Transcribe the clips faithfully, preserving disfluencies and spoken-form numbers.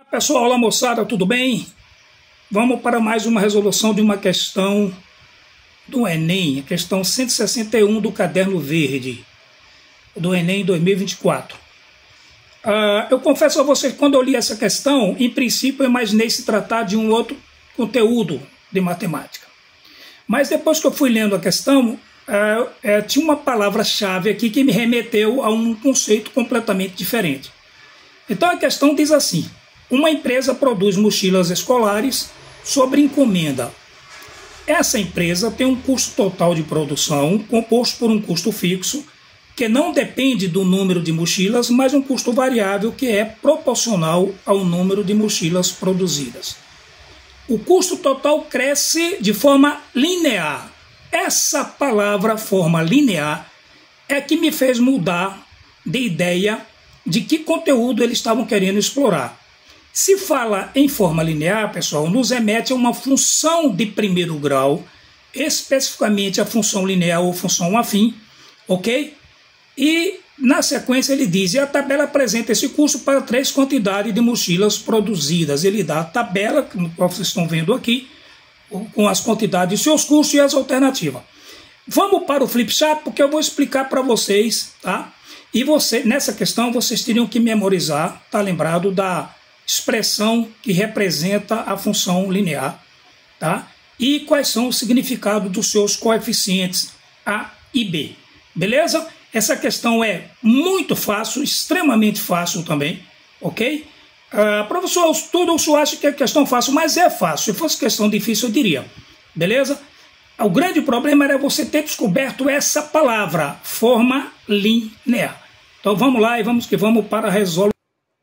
Pessoal, olá moçada, tudo bem? Vamos para mais uma resolução de uma questão do Enem, a questão cento e sessenta e um do Caderno Verde, do Enem dois mil e vinte e quatro. Uh, eu confesso a vocês que quando eu li essa questão, em princípio eu imaginei se tratar de um outro conteúdo de matemática. Mas depois que eu fui lendo a questão, uh, uh, tinha uma palavra-chave aqui que me remeteu a um conceito completamente diferente. Então a questão diz assim: uma empresa produz mochilas escolares sobre encomenda. Essa empresa tem um custo total de produção composto por um custo fixo, que não depende do número de mochilas, mas um custo variável que é proporcional ao número de mochilas produzidas. O custo total cresce de forma linear. Essa palavra, forma linear, é que me fez mudar de ideia de que conteúdo eles estavam querendo explorar. Se fala em forma linear, pessoal, nos remete a uma função de primeiro grau, especificamente a função linear ou função afim, ok? E na sequência ele diz: e a tabela apresenta esse custo para três quantidades de mochilas produzidas. Ele dá a tabela, que vocês estão vendo aqui, com as quantidades de seus custos e as alternativas. Vamos para o flip chart, porque eu vou explicar para vocês, tá? E você, nessa questão vocês teriam que memorizar, tá lembrado da expressão que representa a função linear, tá? E quais são os significados dos seus coeficientes A e B, beleza? Essa questão é muito fácil, extremamente fácil também, ok? Uh, professor, tudo o senhor acha que é questão fácil, mas é fácil. Se fosse questão difícil, eu diria, beleza? O grande problema era você ter descoberto essa palavra, forma linear. Então vamos lá e vamos que vamos para a resolução.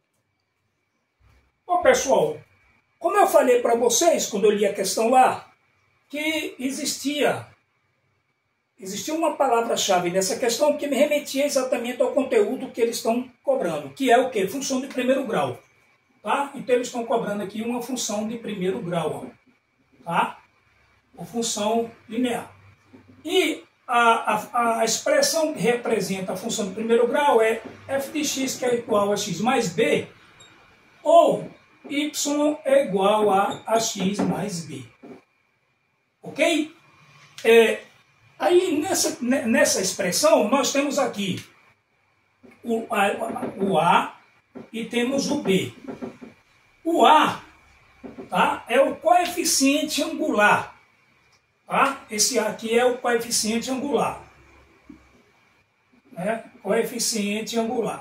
Bom, pessoal, como eu falei para vocês quando eu li a questão lá, que existia, existia uma palavra-chave nessa questão que me remetia exatamente ao conteúdo que eles estão cobrando, que é o quê? Função de primeiro grau. Tá? Então eles estão cobrando aqui uma função de primeiro grau, tá? Ou função linear. E a, a, a expressão que representa a função de primeiro grau é f de x, que é igual a x mais b, ou y é igual a, a x mais b. Ok? É, aí nessa, nessa expressão nós temos aqui o a, o a e temos o b. O a, tá, é o coeficiente angular. Tá? Esse aqui é o coeficiente angular. Né? Coeficiente angular.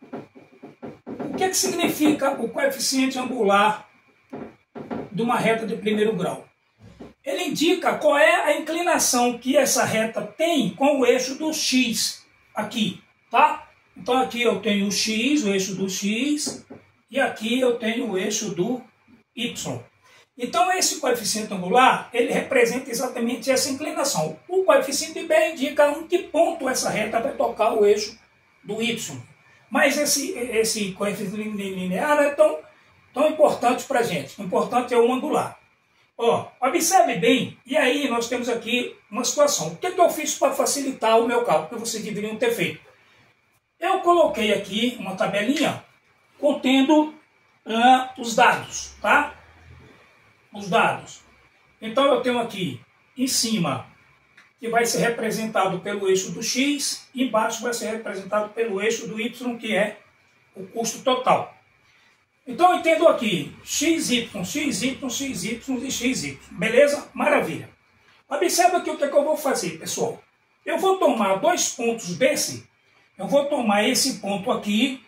O que, que significa o coeficiente angular de uma reta de primeiro grau? Ele indica qual é a inclinação que essa reta tem com o eixo do x aqui. Tá? Então aqui eu tenho o x, o eixo do x, e aqui eu tenho o eixo do y. Então esse coeficiente angular, ele representa exatamente essa inclinação. O coeficiente B indica em que ponto essa reta vai tocar o eixo do y. Mas esse, esse coeficiente linear não é tão, tão importante para a gente. O importante é o angular. Ó, observe bem, e aí nós temos aqui uma situação. O que, que eu fiz para facilitar o meu cálculo, que vocês deveriam ter feito? Eu coloquei aqui uma tabelinha contendo uh, os dados, tá? Os dados. Então eu tenho aqui em cima que vai ser representado pelo eixo do x, e embaixo vai ser representado pelo eixo do y, que é o custo total. Então eu entendo aqui xy, xy, xy e xy. Beleza? Maravilha. Observa aqui o que, é que eu vou fazer, pessoal. Eu vou tomar dois pontos desse, eu vou tomar esse ponto aqui,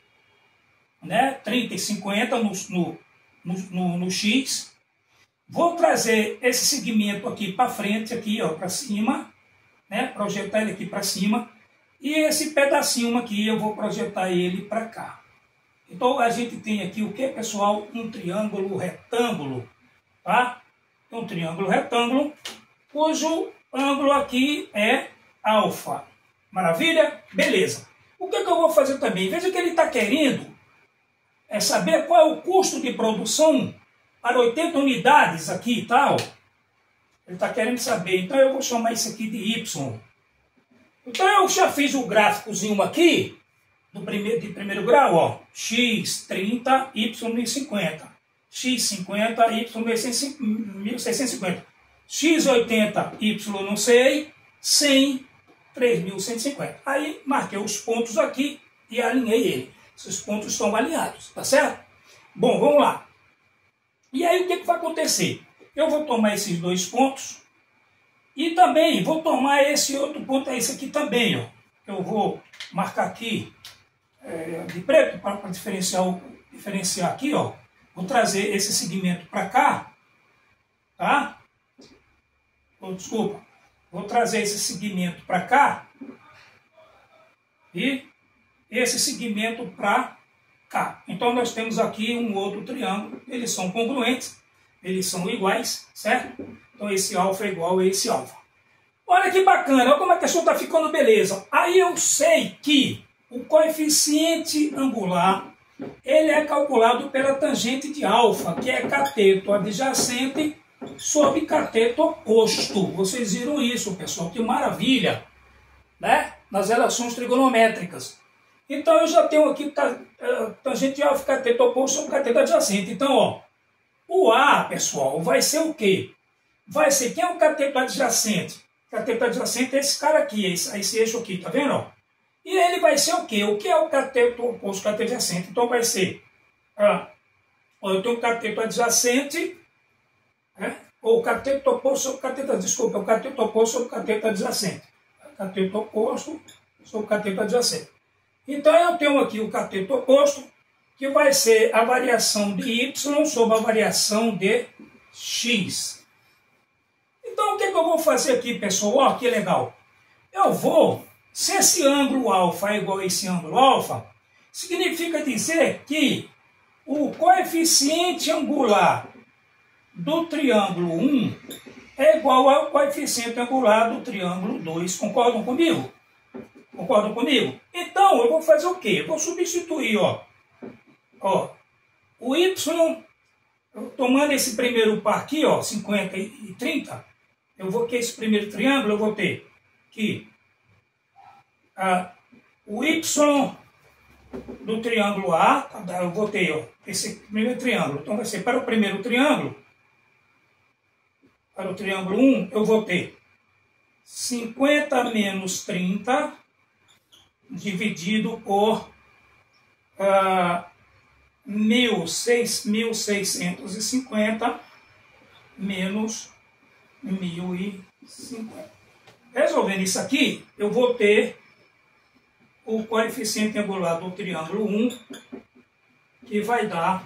né, trinta e cinquenta no, no, no, no x. Vou trazer esse segmento aqui para frente, aqui, ó, para cima, né, projetar ele aqui para cima, e esse pedacinho aqui eu vou projetar ele para cá. Então a gente tem aqui o que, pessoal? Um triângulo retângulo, tá? Um triângulo retângulo, cujo ângulo aqui é alfa. Maravilha? Beleza. O que, que eu vou fazer também? Veja que ele está querendo é saber qual é o custo de produção para oitenta unidades aqui e tal. Ele está querendo saber. Então eu vou chamar isso aqui de Y. Então eu já fiz o gráficozinho aqui, do primeiro, de primeiro grau, ó, x trinta, y mil e cinquenta, x cinquenta, y mil seiscentos e cinquenta, x oitenta, y não sei, cem, três mil cento e cinquenta. Aí marquei os pontos aqui e alinhei ele. Esses pontos estão alinhados, tá certo? Bom, vamos lá. E aí o que, que vai acontecer? Eu vou tomar esses dois pontos e também vou tomar esse outro ponto, é esse aqui também, ó. Eu vou marcar aqui é, de preto para diferenciar, o, diferenciar aqui, ó. Vou trazer esse segmento para cá, tá? Oh, desculpa. Vou trazer esse segmento para cá e esse segmento para cá. Então nós temos aqui um outro triângulo, eles são congruentes, eles são iguais, certo? Então esse alfa é igual a esse alfa. Olha que bacana, olha como a questão está ficando beleza. Aí eu sei que o coeficiente angular, ele é calculado pela tangente de alfa, que é cateto adjacente sobre cateto oposto. Vocês viram isso, pessoal, que maravilha, né? Nas relações trigonométricas. Então eu já tenho aqui tangente de alfa, cateto oposto sobre cateto adjacente. Então, ó, o A, pessoal, vai ser o quê? Vai ser, quem é o cateto adjacente? Cateto adjacente é esse cara aqui, esse, esse eixo aqui, tá vendo? Ó? E ele vai ser o quê? O que é o cateto oposto, cateto adjacente? Então vai ser, ah, eu tenho um cateto adjacente, né? Ou cateto oposto sobre cateto, desculpa, o cateto oposto sobre cateto adjacente. Cateto oposto sobre cateto adjacente. Então eu tenho aqui o cateto oposto, que vai ser a variação de y sobre a variação de x. Então o que, que eu vou fazer aqui, pessoal? Ó, que legal. Eu vou, se esse ângulo alfa é igual a esse ângulo alfa, significa dizer que o coeficiente angular do triângulo um é igual ao coeficiente angular do triângulo dois. Concordam comigo? Concordam comigo? Então, eu vou fazer o quê? Eu vou substituir, ó, ó, o y, tomando esse primeiro par aqui, ó, cinquenta e trinta, eu vou ter esse primeiro triângulo, eu vou ter que ah, o y do triângulo A, eu vou ter, ó, esse primeiro triângulo. Então, vai ser para o primeiro triângulo, para o triângulo um, eu vou ter cinquenta menos trinta dividido por uh, mil seiscentos e cinquenta menos mil e cinquenta. Resolvendo isso aqui, eu vou ter o coeficiente angular do triângulo um, que vai dar...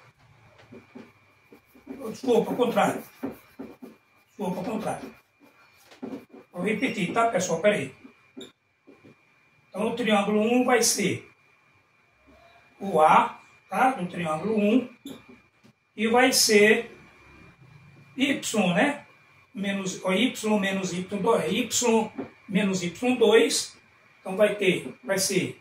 Desculpa, ao contrário. Desculpa, ao contrário. Vou repetir, tá, pessoal? Peraí. Então, o triângulo um vai ser o A, tá? Do triângulo um. E vai ser Y, né? Menos, ó, Y menos Y dois. Y menos Y dois. Então, vai ter, vai ser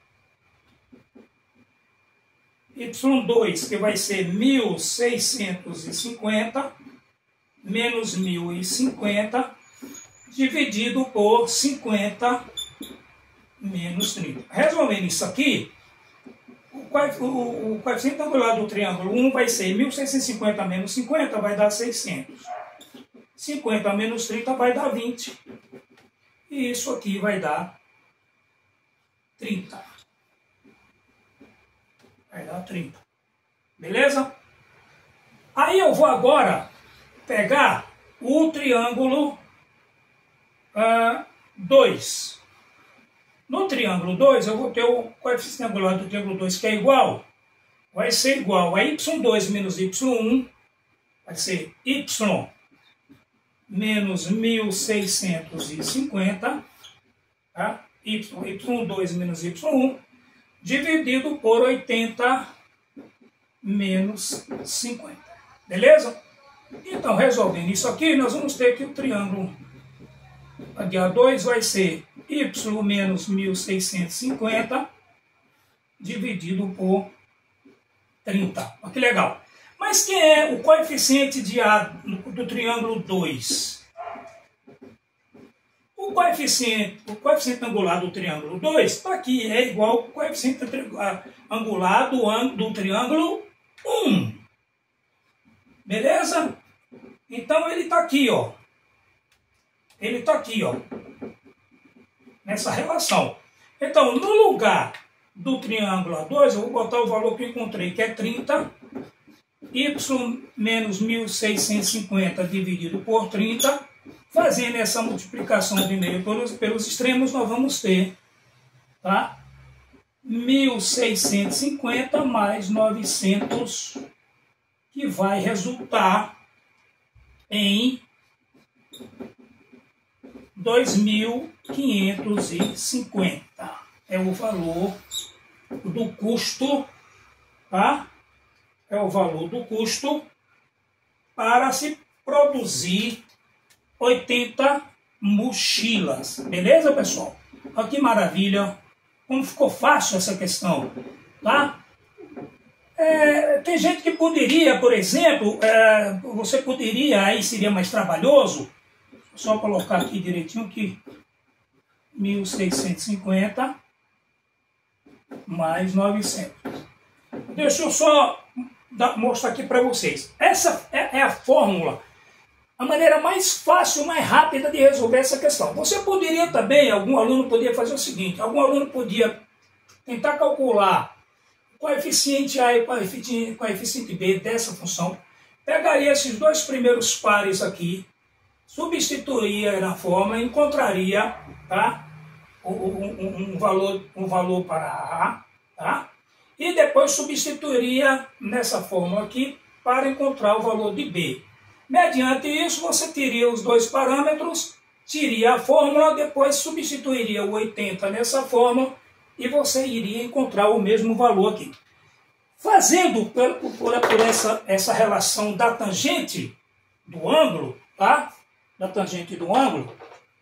Y dois, que vai ser mil seiscentos e cinquenta menos mil e cinquenta dividido por cinquenta menos trinta. Resolvendo isso aqui, o coeficiente angular do triângulo um vai ser mil seiscentos e cinquenta menos cinquenta, vai dar seiscentos. cinquenta menos trinta vai dar vinte. E isso aqui vai dar trinta. Vai dar trinta. Beleza? Aí eu vou agora pegar o triângulo dois. Uh, no triângulo dois, eu vou ter o coeficiente angular do triângulo dois, que é igual, vai ser igual a y dois menos y um, vai ser y menos mil seiscentos e cinquenta, tá? y, y dois menos y um, dividido por oitenta menos cinquenta. Beleza? Então, resolvendo isso aqui, nós vamos ter que o triângulo aqui A dois vai ser y menos mil seiscentos e cinquenta dividido por trinta. Olha que legal. Mas quem é o coeficiente de A do triângulo dois? O O coeficiente, o coeficiente angular do triângulo dois está aqui, é igual ao coeficiente angular do, do triângulo um. Beleza? Então ele está aqui, ó. Ele está aqui, ó. Nessa relação. Então, no lugar do triângulo A dois, eu vou botar o valor que eu encontrei, que é trinta. Y menos mil seiscentos e cinquenta dividido por trinta. Fazendo essa multiplicação de meio pelos, pelos extremos, nós vamos ter, tá? mil seiscentos e cinquenta mais novecentos, que vai resultar em dois mil quinhentos e cinquenta. É o valor do custo, tá? É o valor do custo para se produzir oitenta mochilas. Beleza, pessoal? Olha que maravilha. Como ficou fácil essa questão, tá? É, tem gente que poderia, por exemplo, é, você poderia, aí seria mais trabalhoso, só colocar aqui direitinho que mil seiscentos e cinquenta mais novecentos. Deixa eu só dar, mostrar aqui para vocês. Essa é, é a fórmula, a maneira mais fácil, mais rápida de resolver essa questão. Você poderia também, algum aluno poderia fazer o seguinte, algum aluno podia tentar calcular o coeficiente A e o coeficiente, coeficiente B dessa função, pegaria esses dois primeiros pares aqui, substituiria na fórmula, encontraria, tá, um, um, um, valor, um valor para A, tá, e depois substituiria nessa fórmula aqui para encontrar o valor de B. Mediante isso, você teria os dois parâmetros, tiraria a fórmula, depois substituiria o oitenta nessa fórmula e você iria encontrar o mesmo valor aqui. Fazendo por, por, por essa, essa relação da tangente do ângulo, tá? Da tangente do ângulo,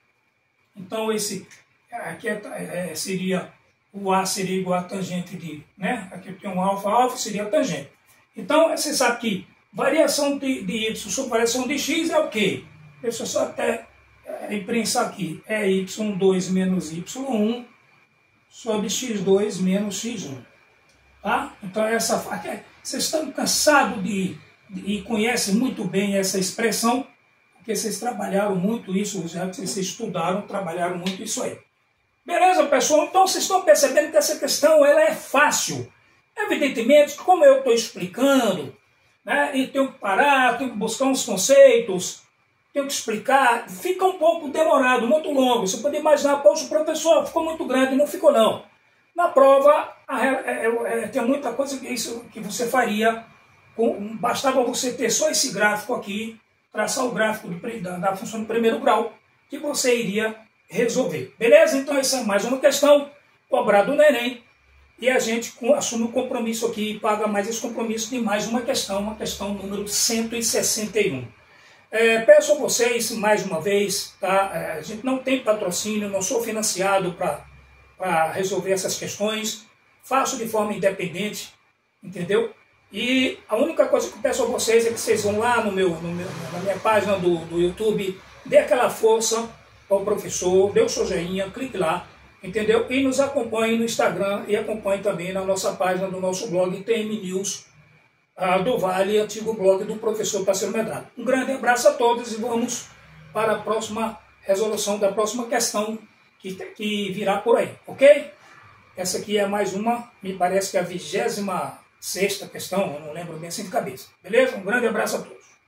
então esse aqui é, é, seria, o A seria igual a tangente de, né? Aqui tem um alfa, alfa seria a tangente. Então, você sabe que variação de, de y sobre variação de x é o quê? Deixa eu só até é, imprensar aqui. É y dois menos y um sobre x dois menos x um. Tá? Então, essa, vocês estão cansados de, de, e conhecem muito bem essa expressão, porque vocês trabalharam muito isso, já que vocês estudaram, trabalharam muito isso aí. Beleza, pessoal? Então, vocês estão percebendo que essa questão ela é fácil. Evidentemente, como eu estou explicando, né, e tenho que parar, tenho que buscar uns conceitos, tenho que explicar, fica um pouco demorado, muito longo. Você pode imaginar, poxa, o professor ficou muito grande, não ficou não. Na prova, é, é, é, tem muita coisa que, isso, que você faria, com, bastava você ter só esse gráfico aqui, traçar o gráfico do, da, da função do primeiro grau, que você iria resolver. Beleza? Então essa é mais uma questão cobrada no Enem. E a gente assume o compromisso aqui e paga mais esse compromisso de mais uma questão, uma questão número cento e sessenta e um. É, peço a vocês, mais uma vez, tá? É, a gente não tem patrocínio, não sou financiado para resolver essas questões, faço de forma independente, entendeu? E a única coisa que eu peço a vocês é que vocês vão lá no meu, no meu, na minha página do, do YouTube, dê aquela força ao professor, dê o seu joinha, clique lá, entendeu? E nos acompanhe no Instagram e acompanhe também na nossa página do nosso blog T M News uh, do Vale, antigo blog do professor Parceiro Medrado. Um grande abraço a todos e vamos para a próxima resolução da próxima questão que, que virá por aí, ok? Essa aqui é mais uma, me parece que é a vigésima sexta questão, eu não lembro bem assim de cabeça. Beleza? Um grande abraço a todos.